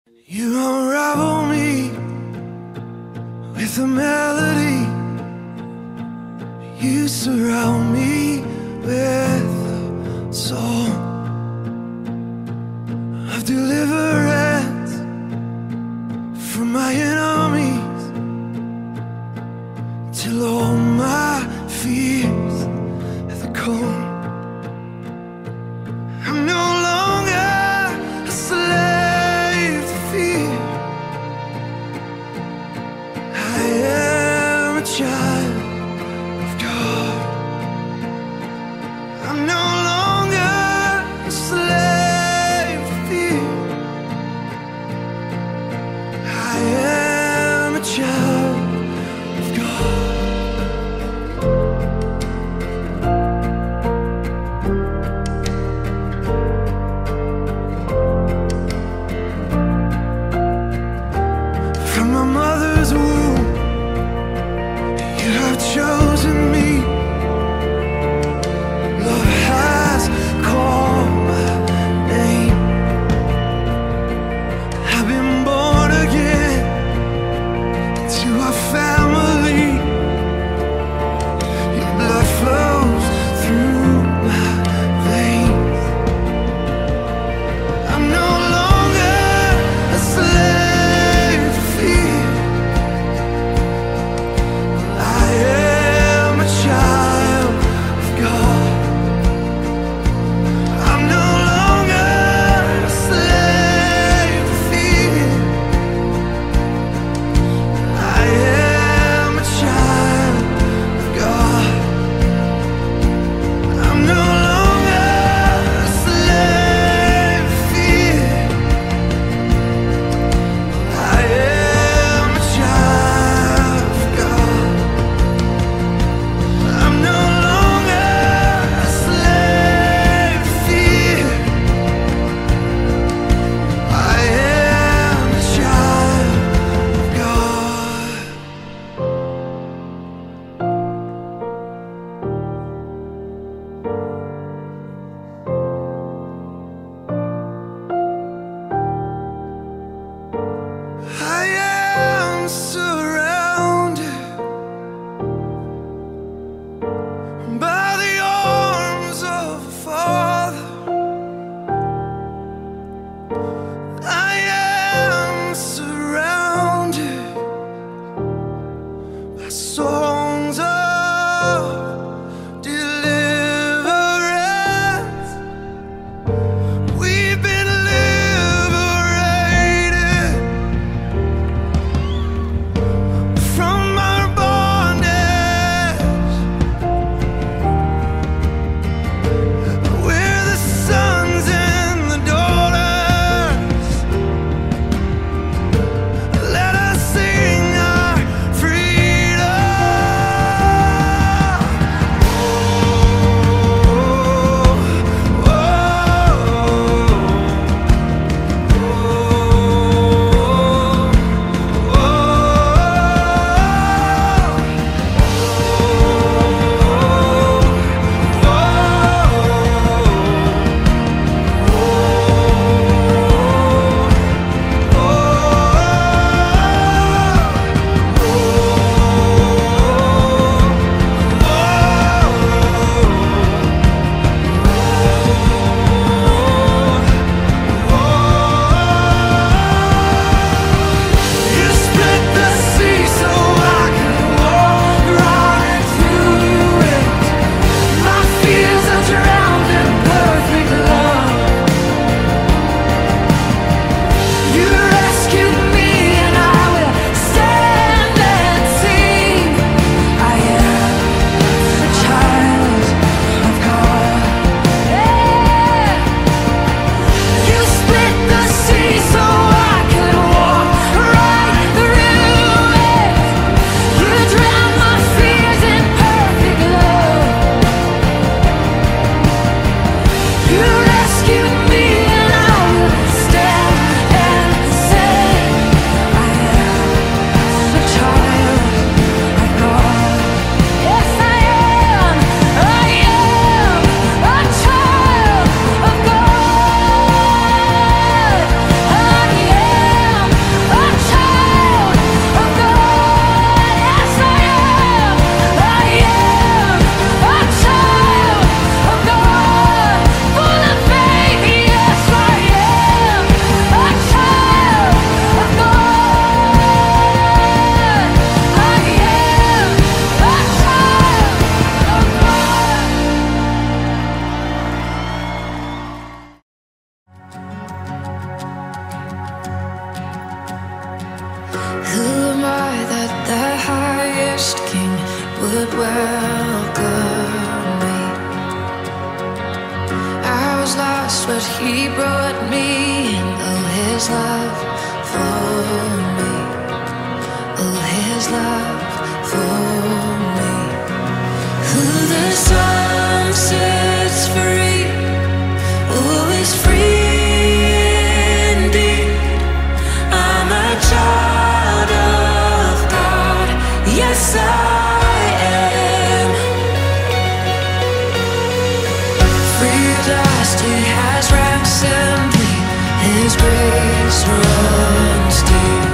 You unravel me with a melody. You surround me with a song of deliverance from my enemies, till all my fears have gone. I'm no longer a slave to fear. I am a child of God. I'm no longer Who am I that the highest king would welcome me? I was lost, but he brought me in. Oh, his love for me. Oh, his love for me. Who the sun sets free, oh, is free indeed. I'm a child of God, yes I am. Free at last, he has ransomed me. His grace runs deep.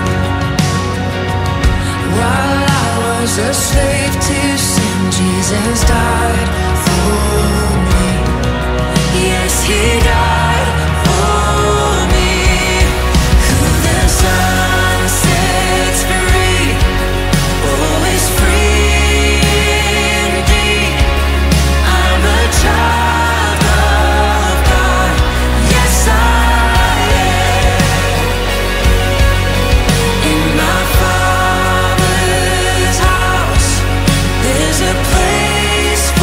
While I was a slave to sin, Jesus died for me. Yes, he died for me. Who the Son sets free, oh, is free indeed. I'm a child of God, yes I am. In my Father's house, there's a place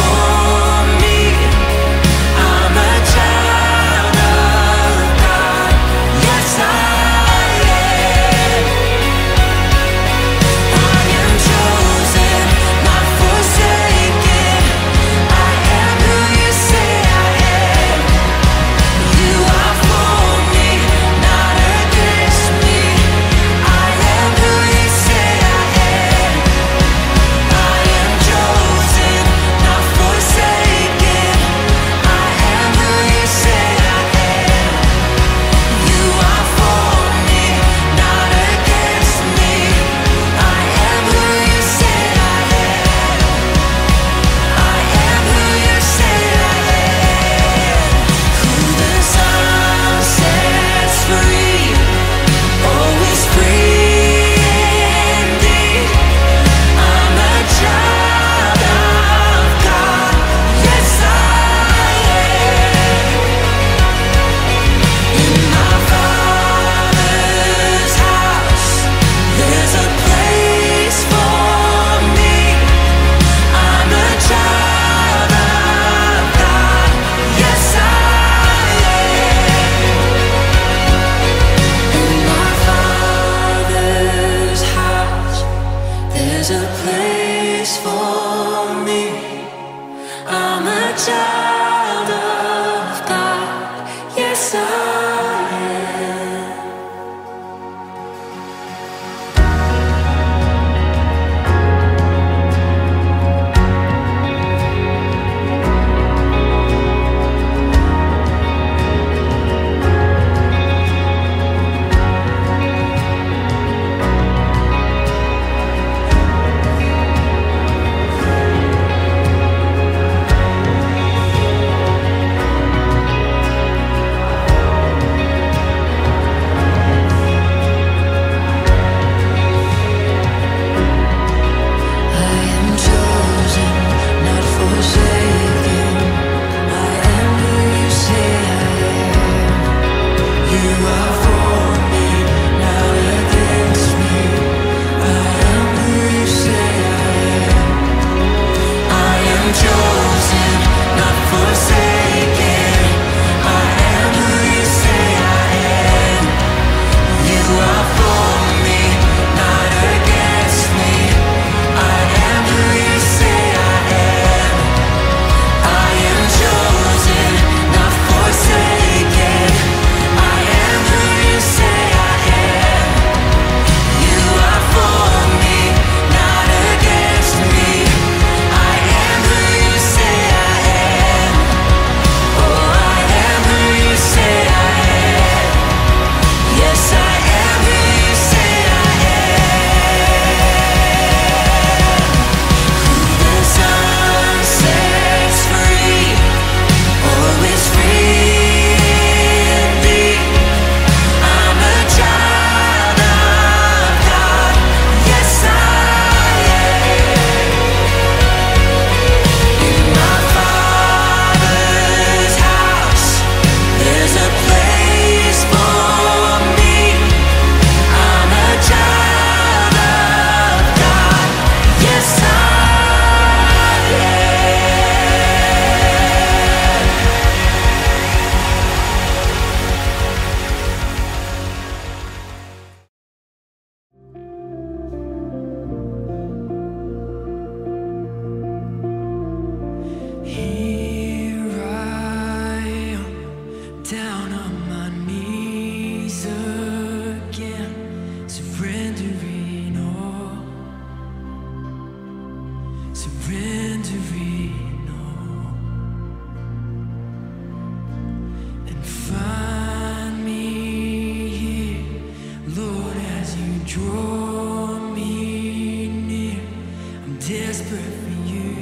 Draw me near, I'm desperate for you.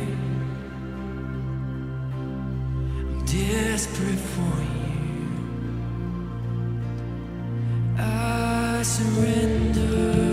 I'm desperate for you. I surrender.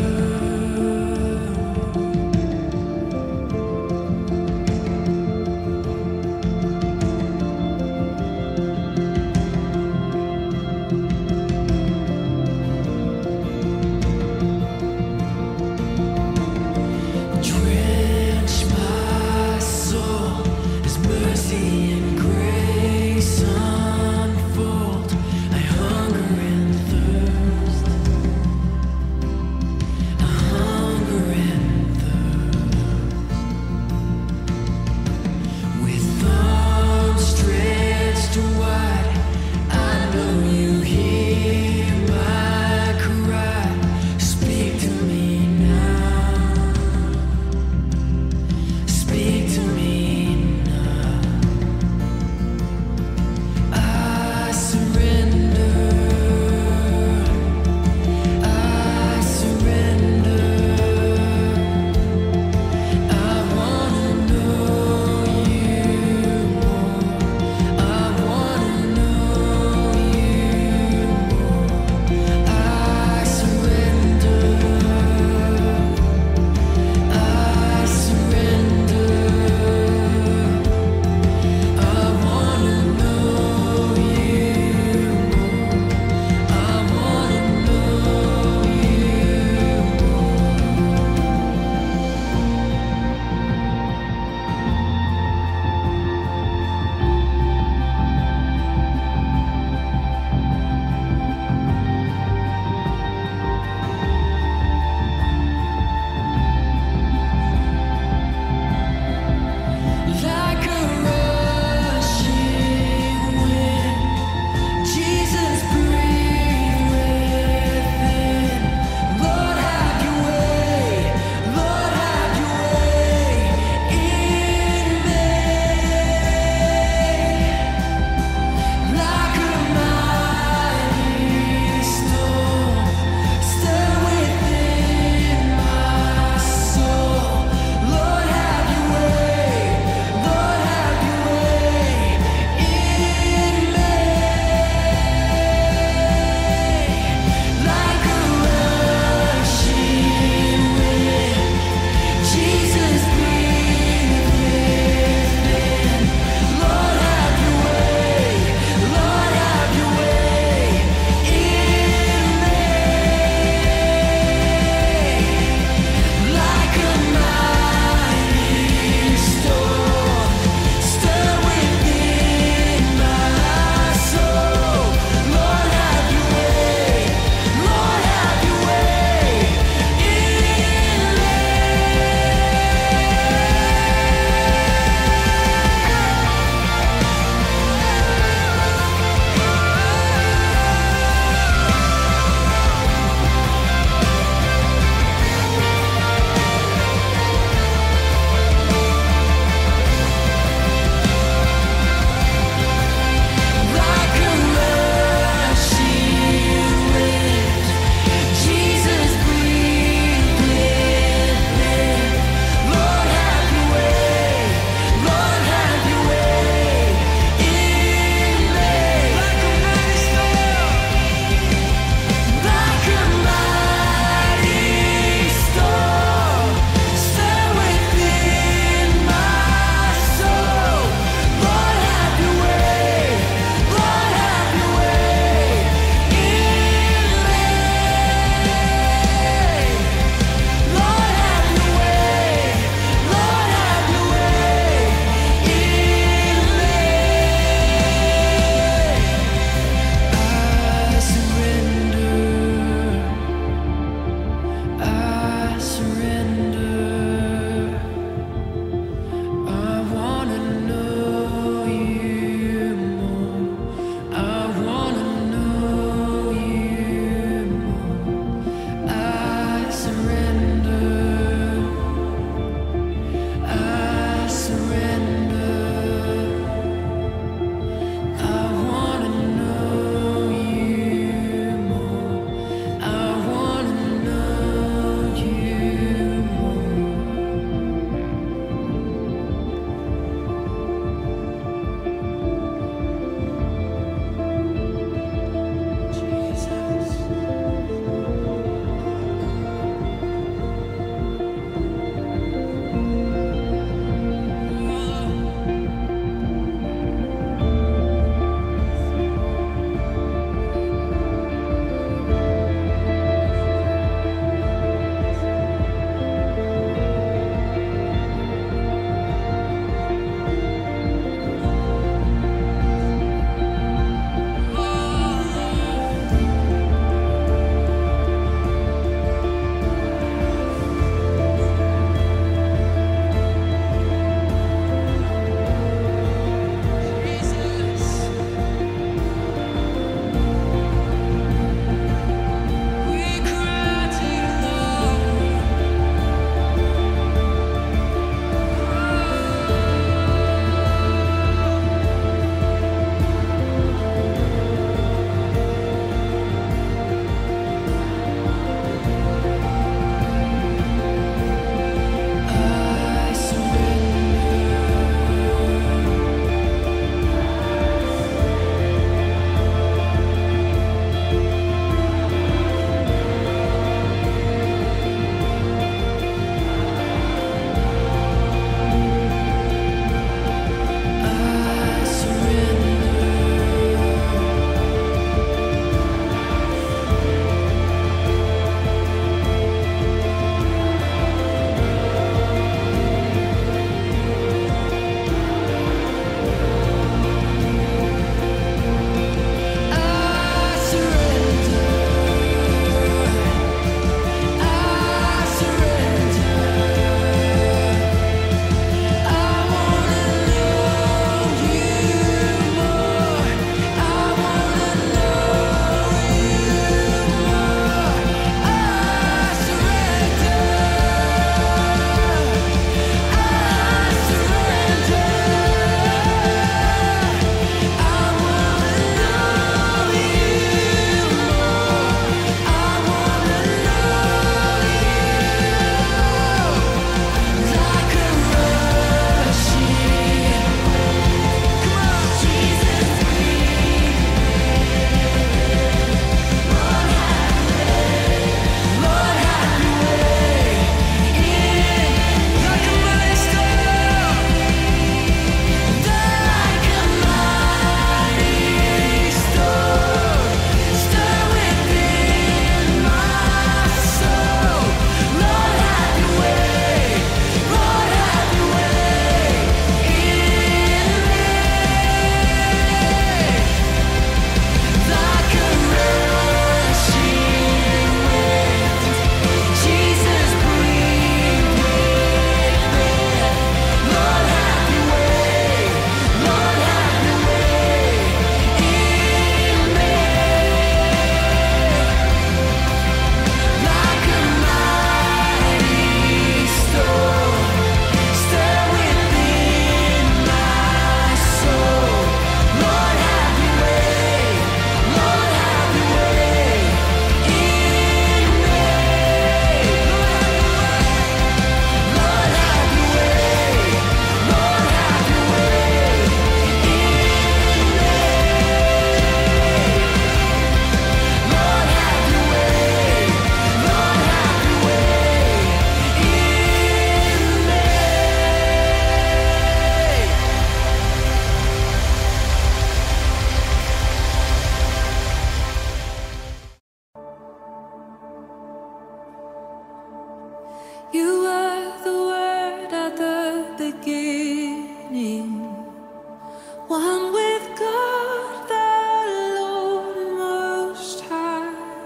You were the word at the beginning, one with God the Lord Most High.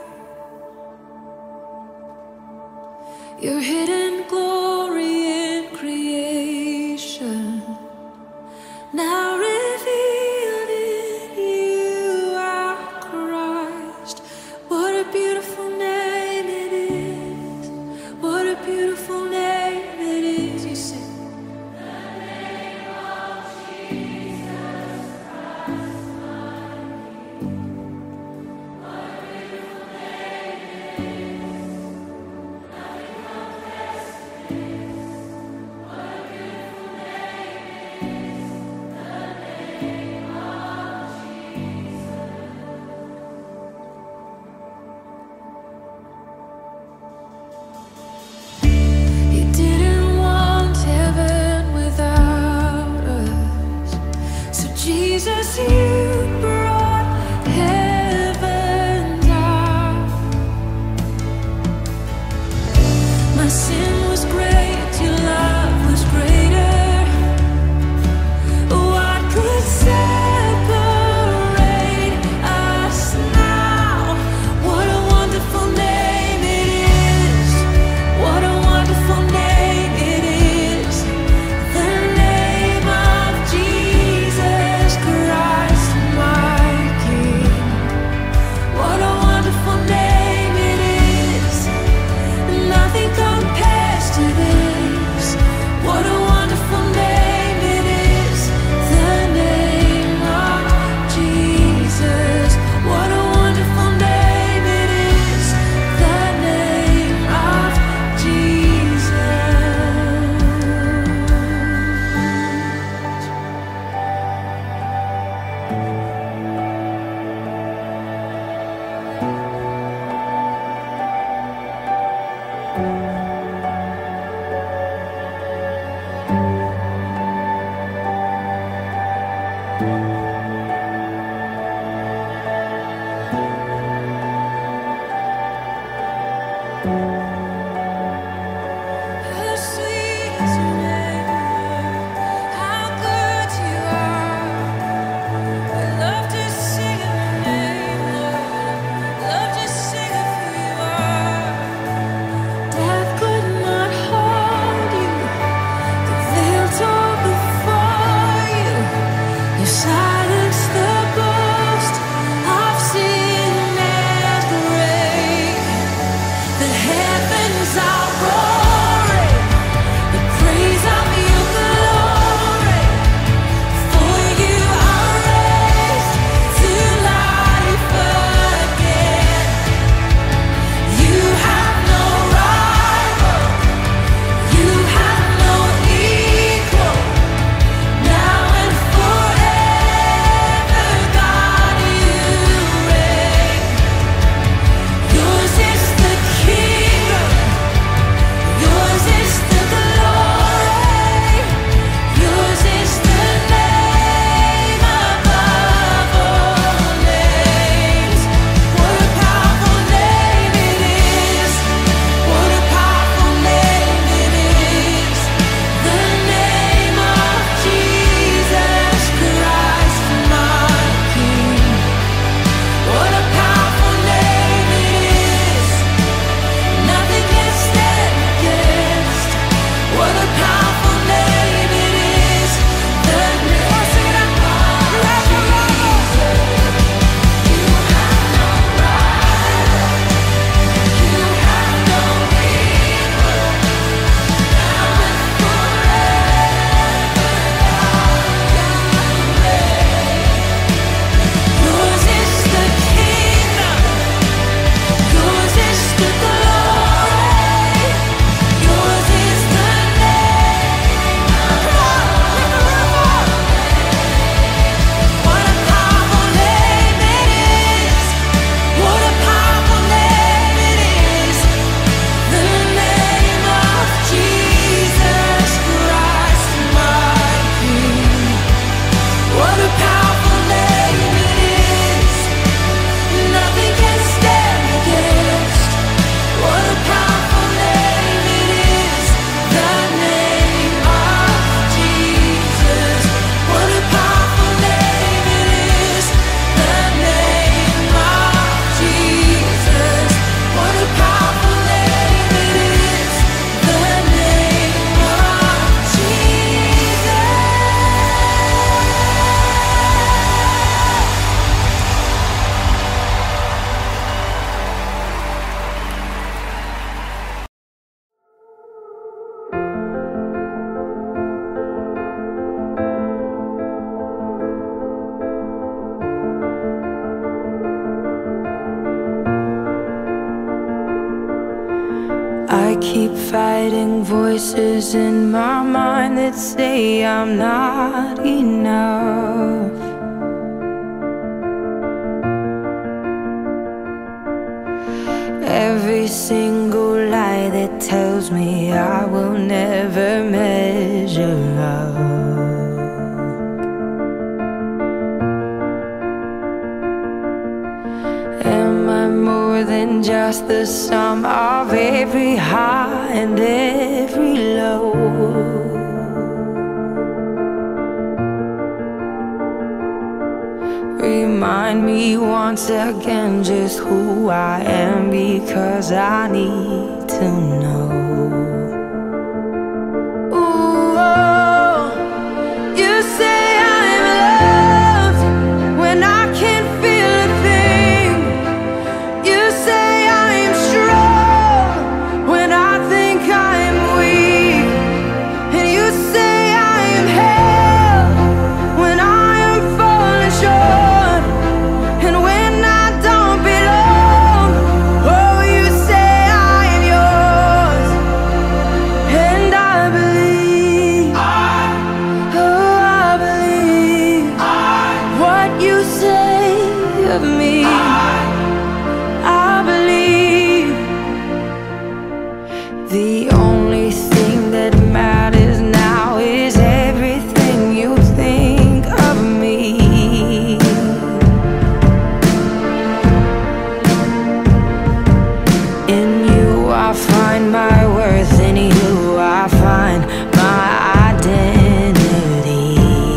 Your hidden glory in creation, now revealed in you, our Christ. What a beautiful name it is. What a beautiful name it is. You sing. You didn't want heaven without us, so Jesus, you brought heaven down. My sin was great, your love was greater. What could separate us now? What a wonderful name it is. What a wonderful name it is. The name of Jesus Christ, my King. What a wonderful name it is. Nothing compares to this. What a wonderful name it is. The name of Jesus. What a wonderful name it is. The name of Jesus. How sweet is your name, how good you are. We love to sing of your name, Lord. Love to sing of who you are. Death I keep fighting voices in my mind that say I'm not enough. Every single lie that tells me I will never measure up. Am I more than just the sum of every high and every low? Remind me once again just who I am, because I need to know. Ooh, oh, you say I'm loved when I can't feel a thing. You say I'm strong when I think I'm weak. And you say I am held when I am falling short. And when I don't belong, oh, you say I am yours. And I believe, oh, I believe what you say of me. I believe the only thing that matters now is everything you think of me. In you I find my worth, in you I find my identity.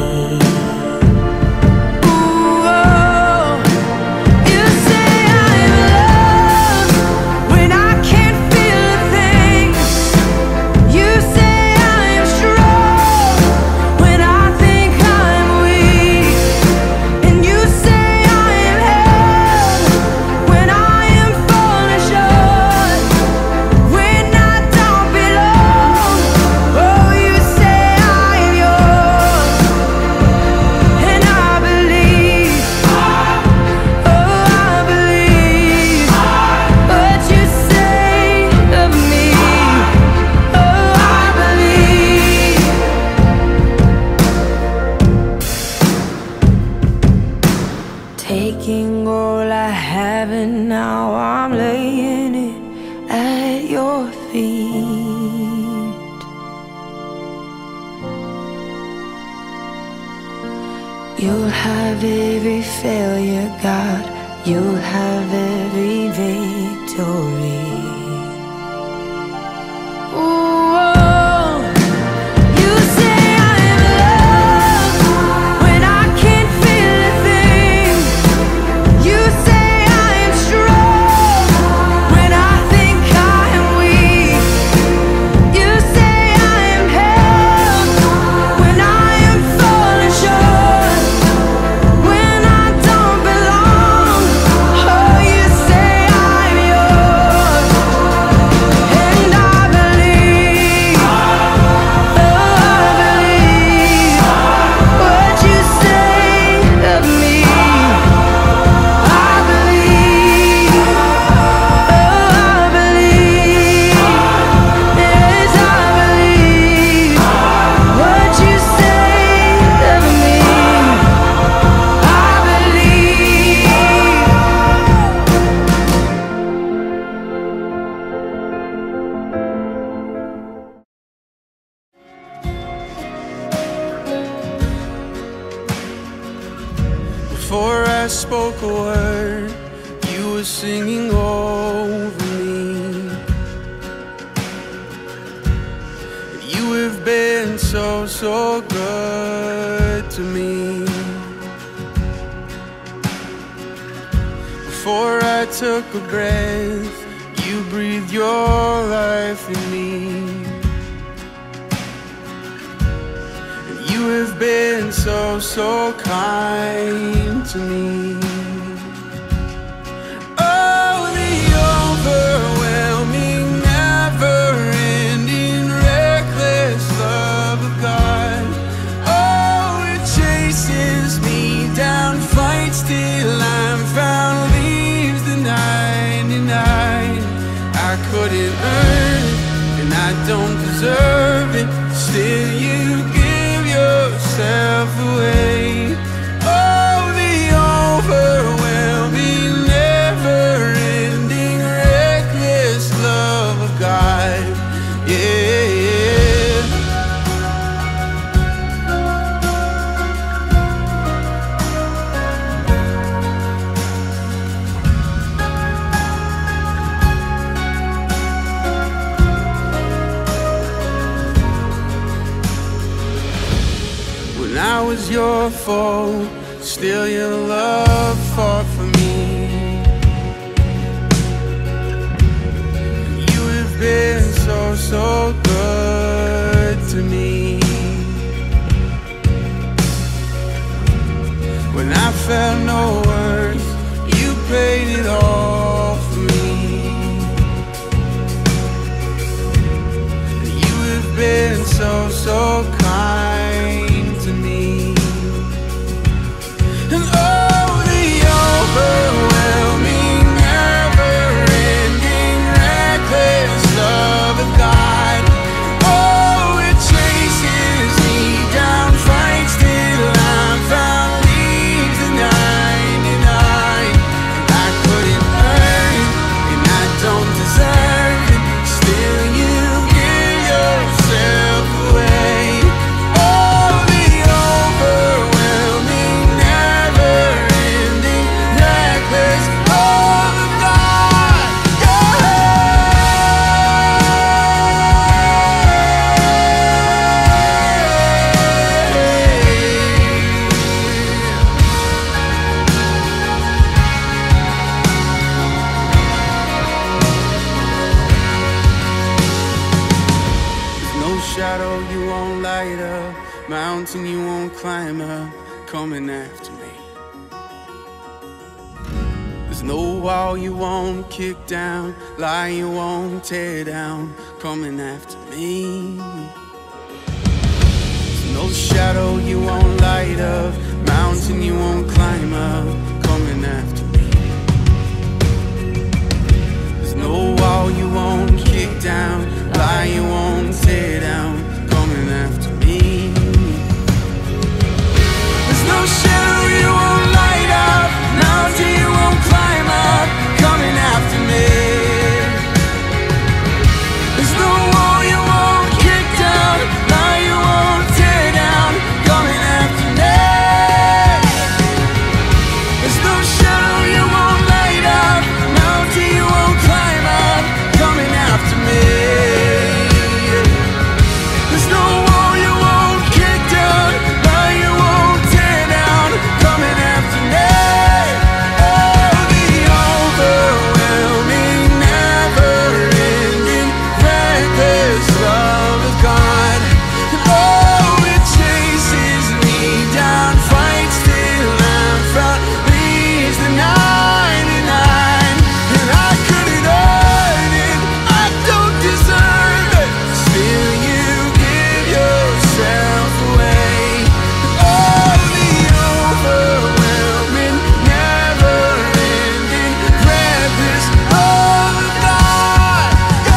Ooh, oh, you say I'm loved when I can't feel a thing. You say I'm strong when I think I'm weak. And you say I am held when I am falling short. When I don't belong, oh, you say I am yours. And I believe, oh, I believe what you say of me. Oh, I believe. Taking all I have and now I'm laying it at your feet. You'll have every failure, God. You'll have every victory. Ooh, oh, you say I'm loved when I can't feel a thing. You say I am strong when I think I am weak. You say I am held when I am falling short. When I don't belong, oh, you say I'm yours. And I believe, oh, I believe what you say of me. I believe, oh, I believe, yes, I believe what you say of me. I believe. Before I spoke a word, you were singing over me. You have been so, so good to me. Before I took a breath, you breathed your life in me. You have been so, so kind to me. Oh, the overwhelming, never-ending, reckless love of God. Oh, it chases me down, fights till I'm found, leaves the 99. I couldn't earn it, and I don't deserve it. Still you give yourself away. Oh, the overwhelming, never-ending, reckless love of God. Yeah. When I was your foe, still your love fought for me. You have been so, so good to me. When I felt no worth, you paid it all for me. You have been so, so kind to me. And oh, the overwhelming, never-ending, reckless love of God. Oh, it chases me down, fights till I'm found, leaves the 99. And I couldn't earn it, and I don't deserve it. Still you give yourself away. Oh, the overwhelming, never-ending, reckless love of God. There's no shadow you won't light up, mountain you won't climb up, coming after me. There's no wall you won't kick down, lie you won't tear down, coming after me. There's no shadow you won't light up, mountain you won't climb up, coming after me. There's no wall you won't kick down, lie you won't tear down, coming after me. There's no shadow you won't light up, mountain you won't climb up, coming after me. There's no wall you won't kick down, lie you won't tear down, coming after me. There's no shadow you won't light up, mountain you won't climb up, coming after me. There's no wall you won't kick down, lie you won't tear down, coming after me. Oh, the overwhelming, never-ending, reckless love of God. And oh, it chases me down, fights till I'm found, leaves the 99. And I couldn't earn it, I don't deserve it. Still you give yourself away. Oh, the overwhelming, never-ending, reckless love of God.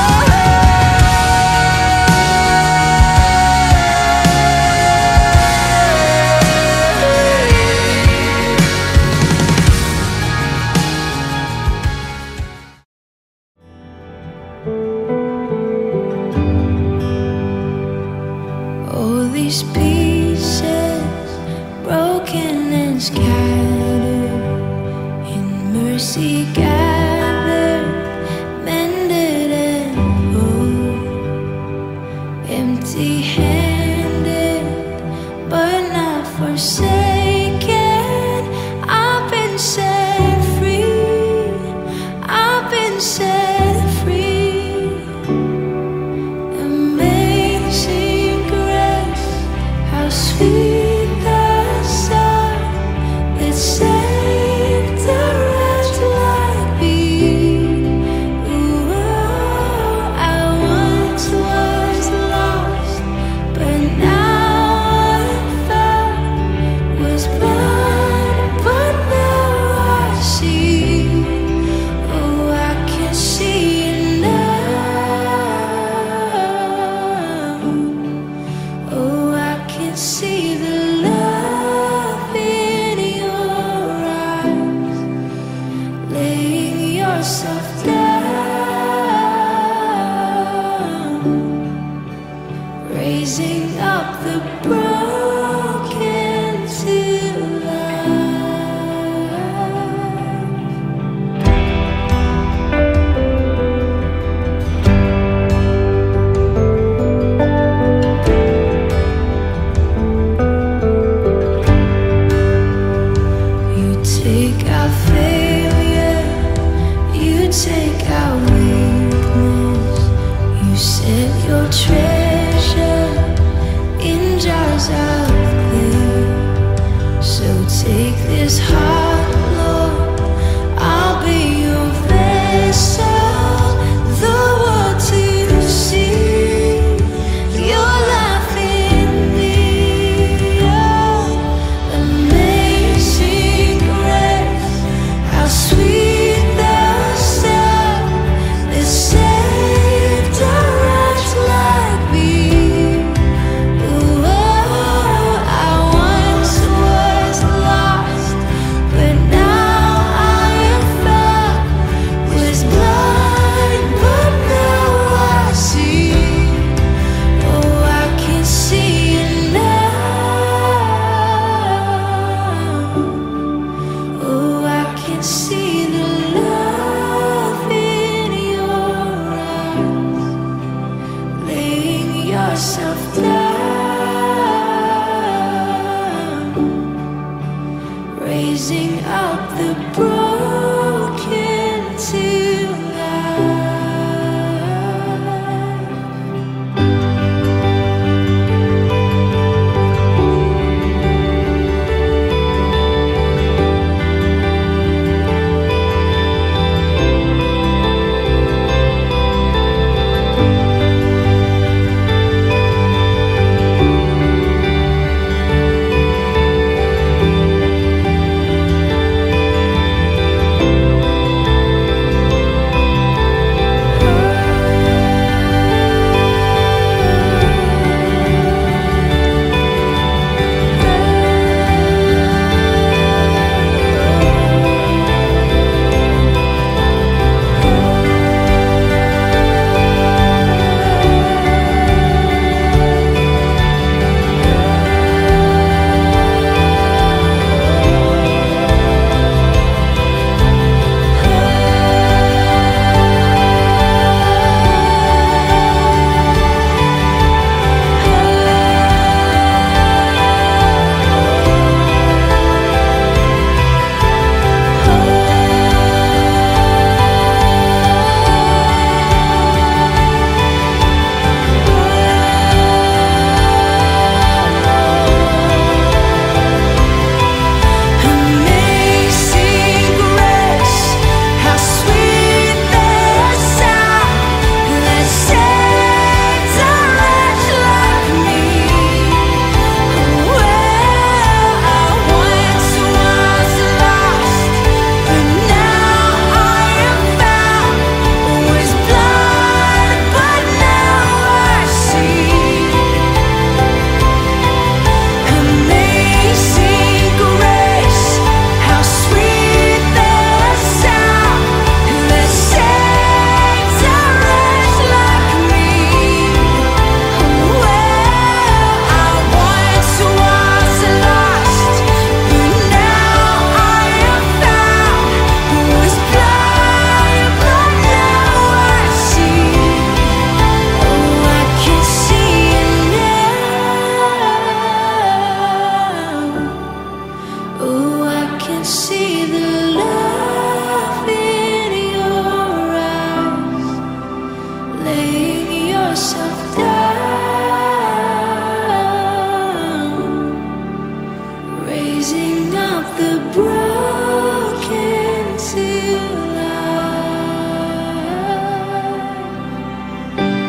All these pieces broken and scattered, in mercy gathered, mended and whole. Empty-handed, but not forsaken. I've been set free. I've been set free. Amazing grace, how broken to love. You take our failure, you take our weakness, you set your treasure in jars of clay. So take this heart, Lord, I'll be your vessel, the world to see your life in me. Oh, amazing grace, how sweet the sound that saved a wretch like me. I once was lost, but now I am found. Was blind, but now I see. Oh, I can see it now. Oh, I can see the love in your eyes, laying yourself down, raising up the broken to life. Amazing grace, how sweet the sound that saved a wretch like me. Well, I once was lost, but now I am found. Was blind, but now I see. Amazing grace, how sweet the sound that saved a wretch like me. Well, I once was lost, but now I am found. Was blind, but now I see. Oh, I can see it now. Oh, I can see the love in your eyes, laying yourself down, raising up the broken to life.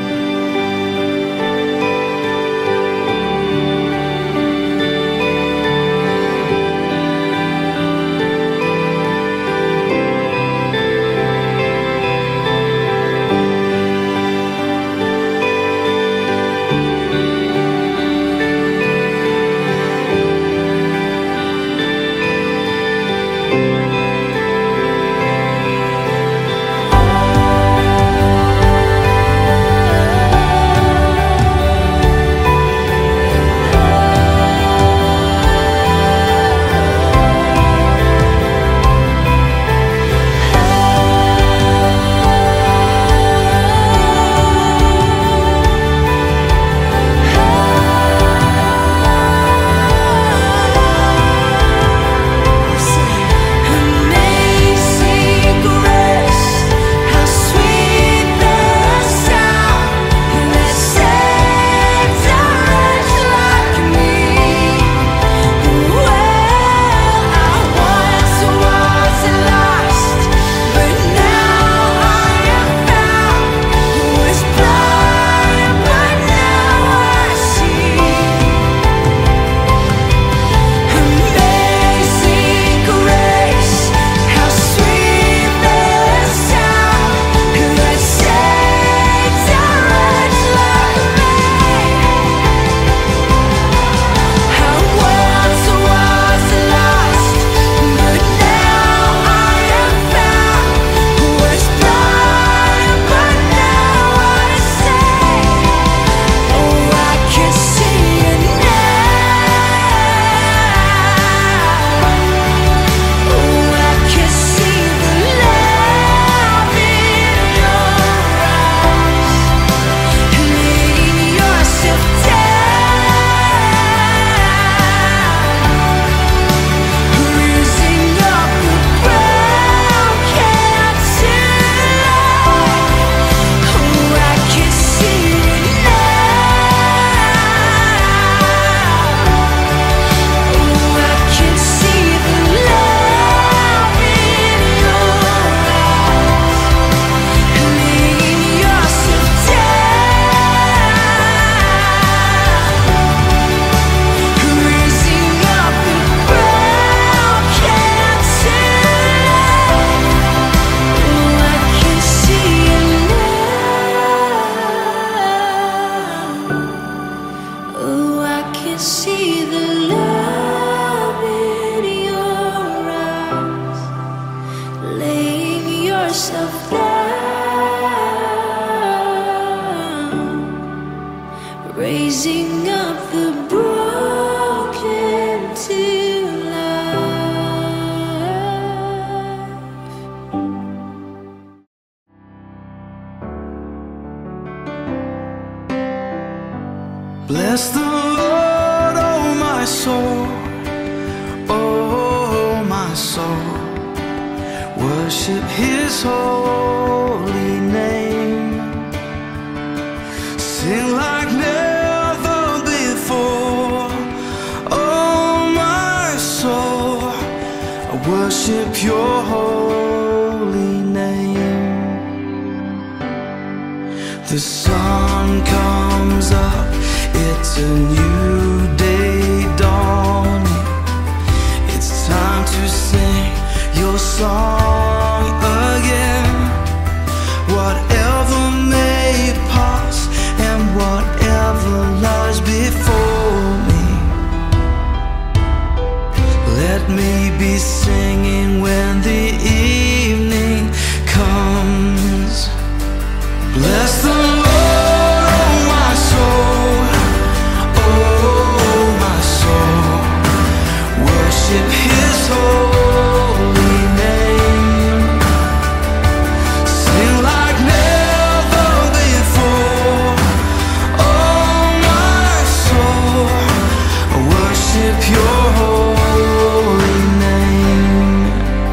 raising up the broken to life. Bless the Lord, oh my soul, oh my soul. Worship His holy name. Sing like never before, oh my soul. I worship Your holy name. The sun comes up, it's a new day dawning. It's time to sing Your song again. Whatever may pass and whatever lies before me, let me be singing when the evening comes. Bless the Lord, oh my soul, oh my soul. Worship His holy name. Sing like never before, oh my soul. I worship Your holy name.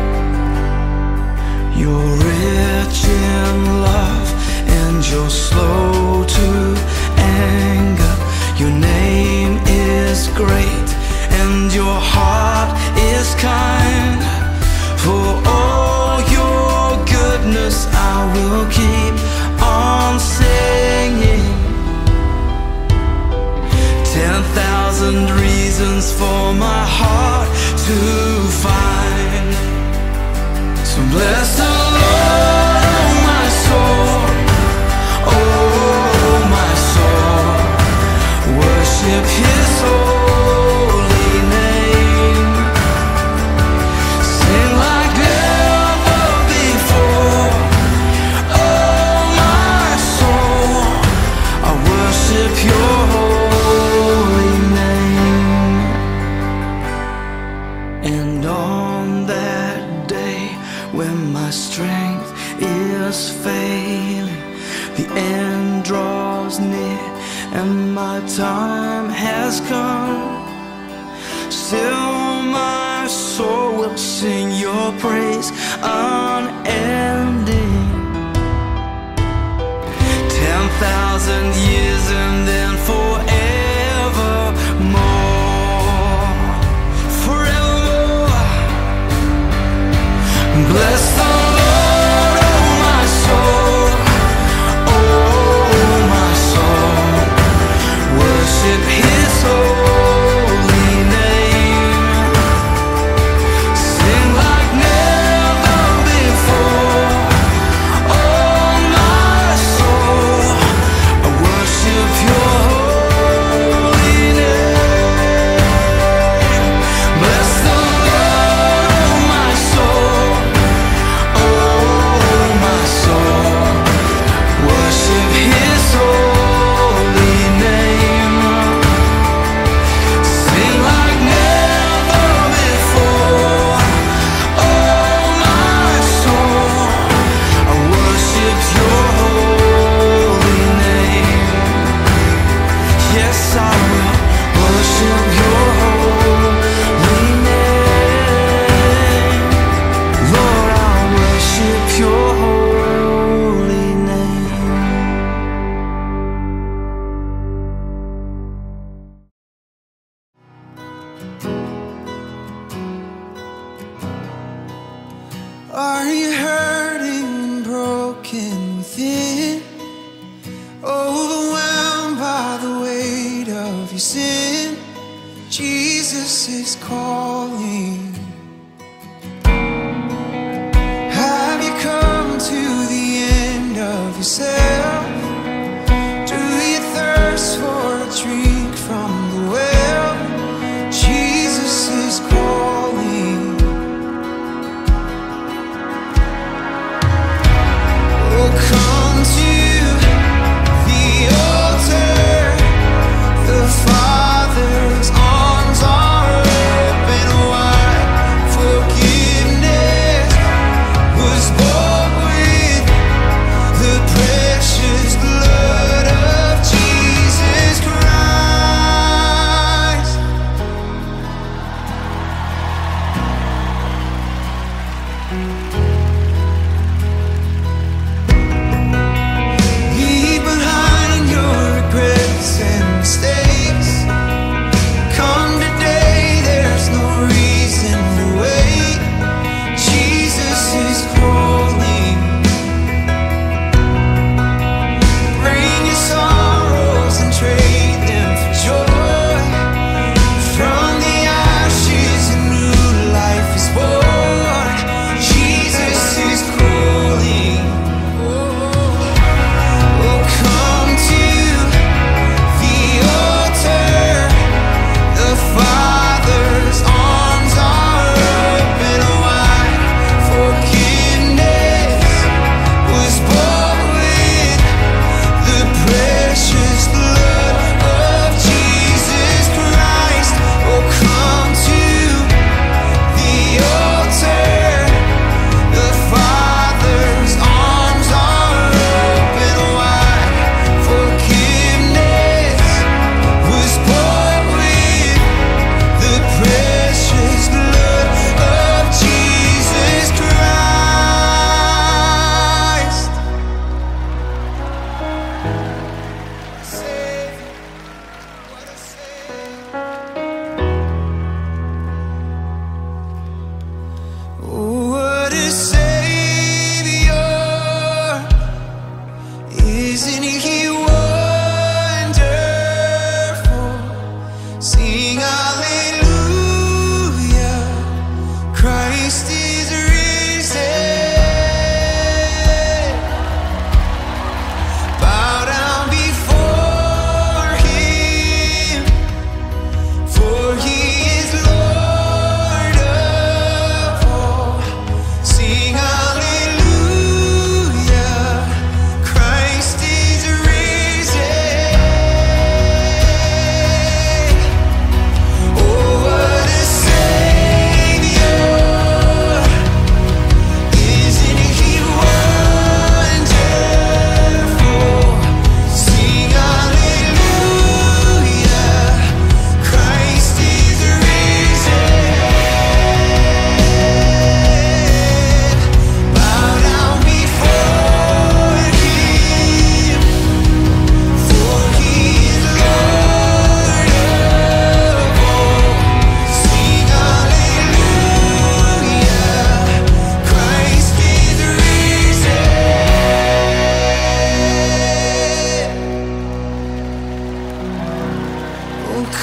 You're rich in love and You're slow to anger. Your name is great and Your heart is kind. For all Your goodness I will keep on singing. 10,000 reasons for my heart to find. So bless the Lord, oh my soul, oh my soul. Worship His holy name. Sing like never before, oh my soul. I worship Your holy name. And on that day when my strength is failing, the end draws near and my time has come, still my soul will sing Your praise unending. 10,000 years and then forevermore, forevermore. Bless the Lord, oh my soul, oh my soul. Worship His holy name. Sing like never before, oh my soul. I worship Your holy name. Bless the Lord, oh my soul, oh my soul. Worship His holy name. Sing like never before, oh my soul. I worship Your holy name. Yes, I will worship Your holy name. Lord, I worship Your holy name. Are you hurting and broken within? Overwhelmed by the weight of your sin? Jesus is calling. Have you come to the end of yourself? Do you thirst for a drink from the well? Jesus is calling. Oh, come to the altar.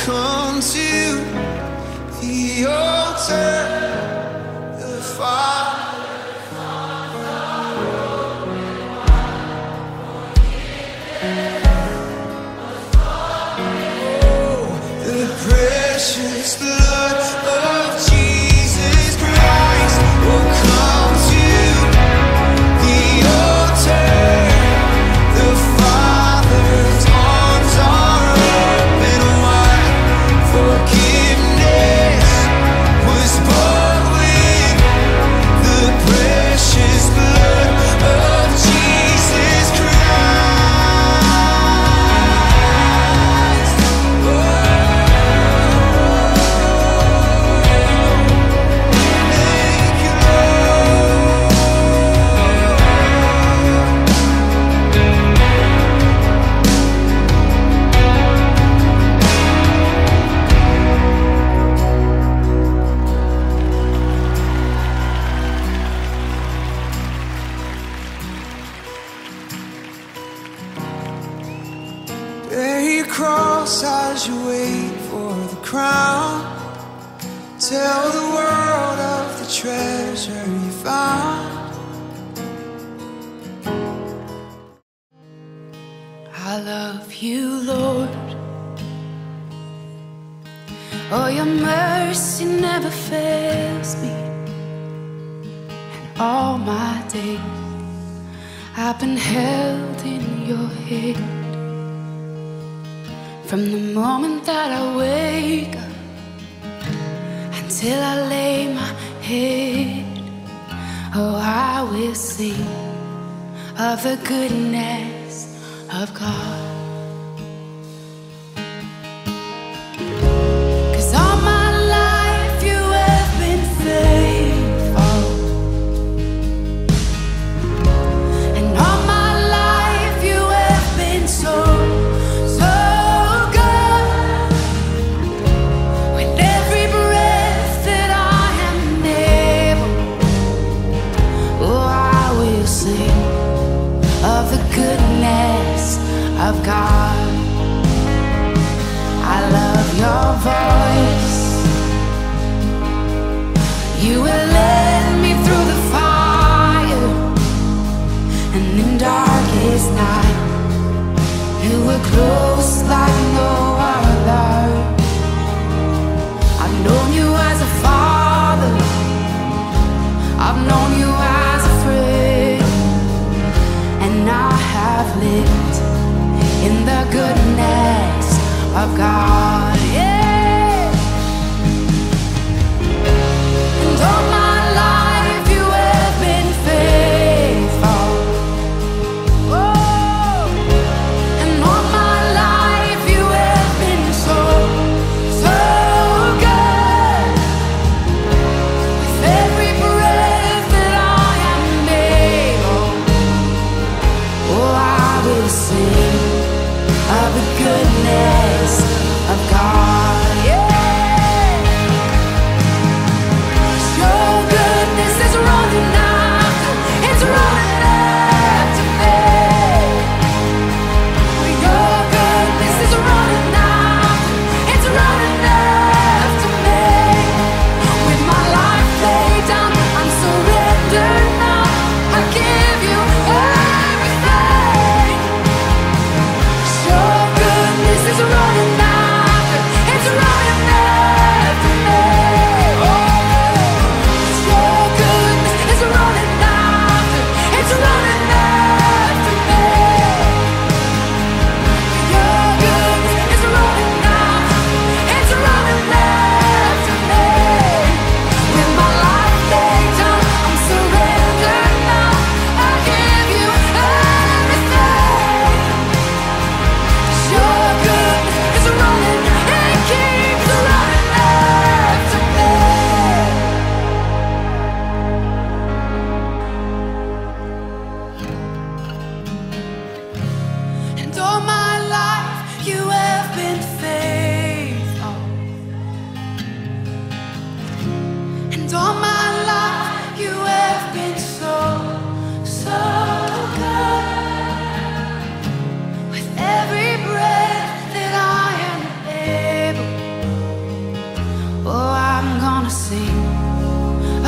come to the altar, the fire. Oh, the precious blood of Jesus Christ will come to the altar. The Father's arms are open wide. Forgiveness was bought with the precious blood of Jesus Christ. Oh, thank you, Lord. Bear your cross as you wait for the crown. Tell the world of the treasure you found. I love you, Lord. Oh, your mercy never fails me. And all my days I've been held in your hand. From the moment that I wake up until I lay my head, oh, I will sing of the goodness of God. 'Cause all my life you have been faithful, and all my life you have been so good. With every breath that I am able, oh, I will sing of the goodness of God. I love your voice. You will lead me through the fire, and in darkest night you were close like no other. I've known you as a father, I've known you as a friend, and I have lived in the goodness of God. Yeah. And all my life you have been faithful. Oh, and all my life you have been so good. With every breath that I am able, oh, I will sing of the goodness of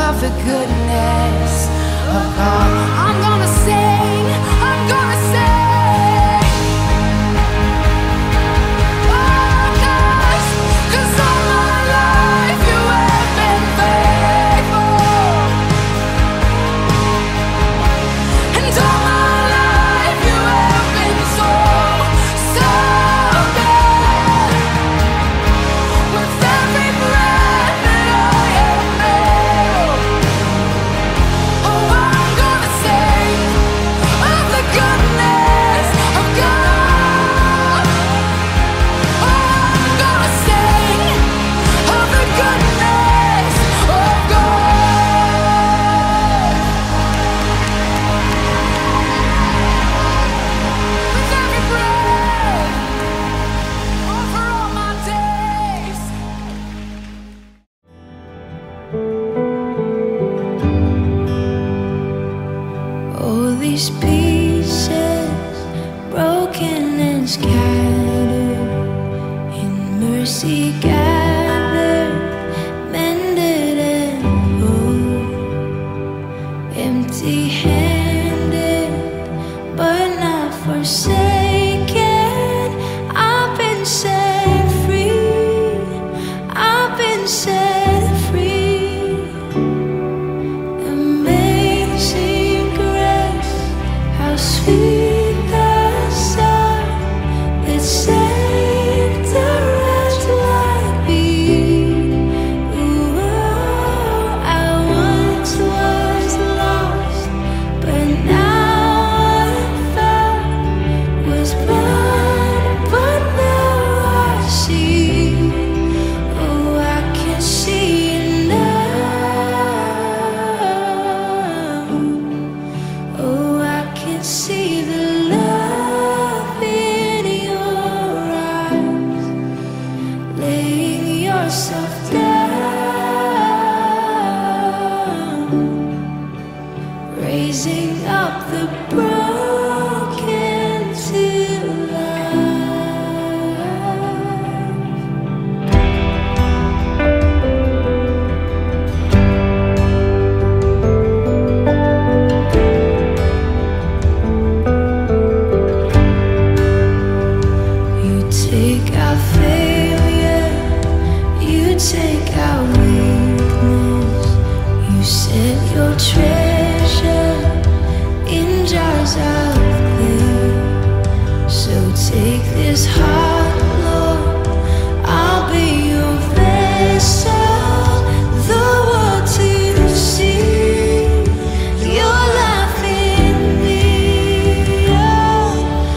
of the goodness of God. I'm gonna sing, I'm gonna sing. Oh, 'cause all my life you have been faithful. And all my life you have been so, so good. With every breath that I inhale, oh, I'm gonna sing of the goodness of God. Oh, I'm gonna sing of the goodness of God. With every breath, over all my days. All these pieces, broken and scattered, in mercy gathered, mended and whole. Empty-handed, but not forsaken. I've been set free. I've been set free. Amazing grace, how sweet the sound that saved a wretch like me. Ooh, I once was lost, but now I'm found. Was blind, but now I see. Oh, I can see now. Oh, I can see the love in your eyes, laying yourself down, raising up the broken to life. You take our failure, you take our weakness, you set your treasure in jars of clay. So take this heart, Lord, I'll be your vessel, the world to see your life in me. Oh,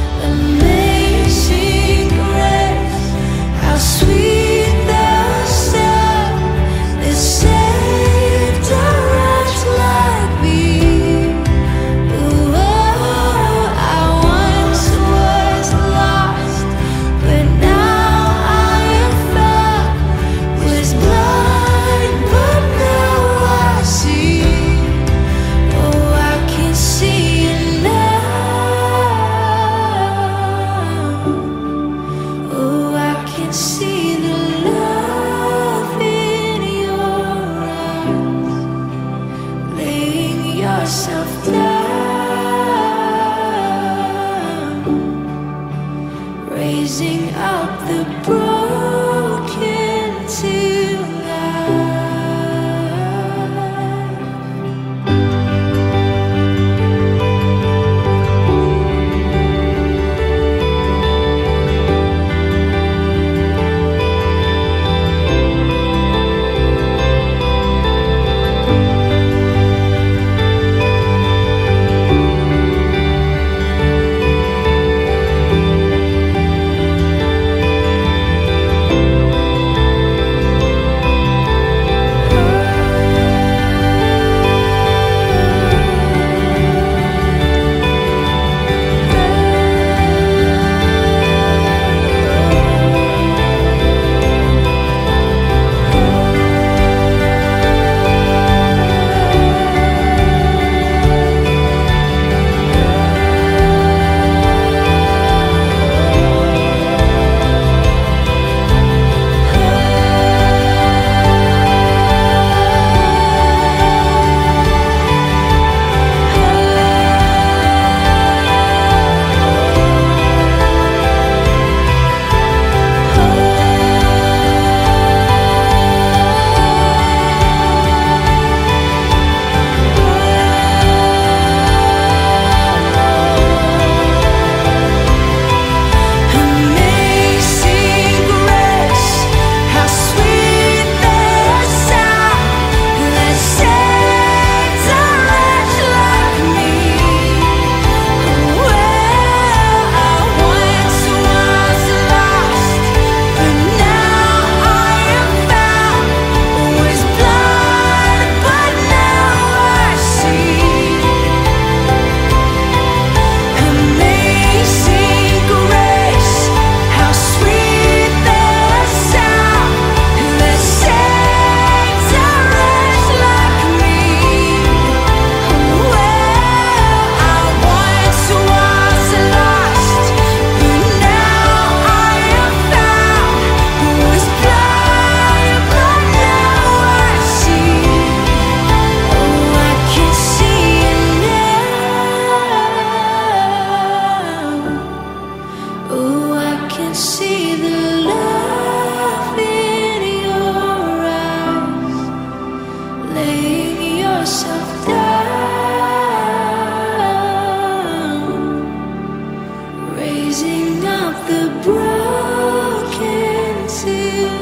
amazing grace, how sweet the sound that saved a wretch like me. Ooh, I once was lost, but now I am found. Was blind, but now I see. Oh, I can see it now. Oh, I can see the love in your eyes, laying yourself down, raising up the broken to life. can see the love in your eyes, laying yourself down, raising up the broken to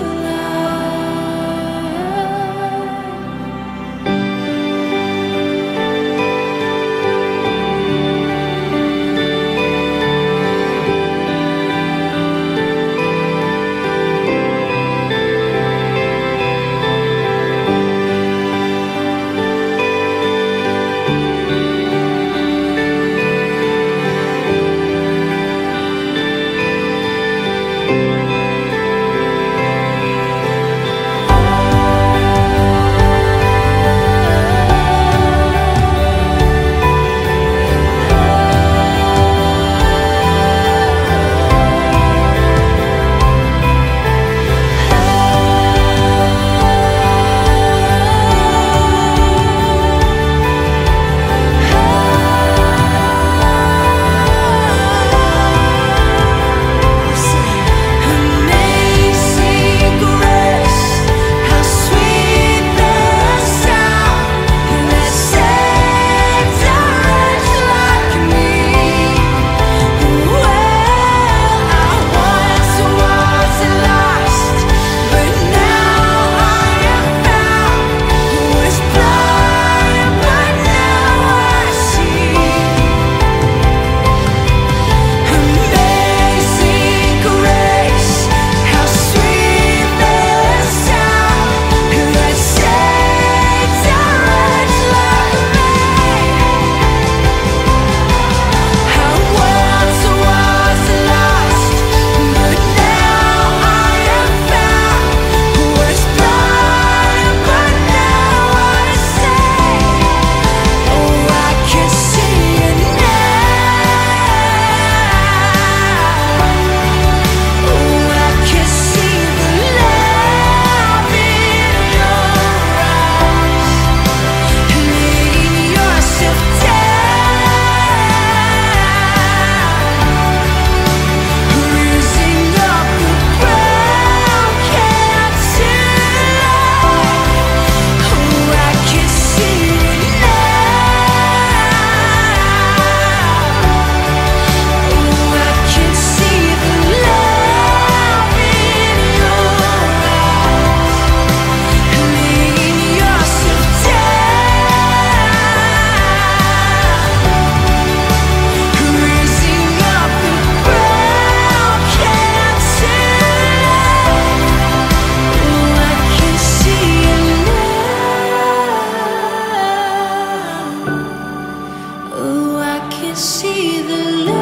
see the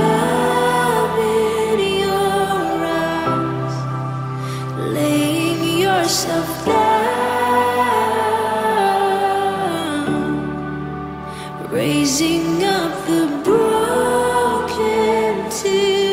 love in your eyes, laying yourself down, raising up the broken to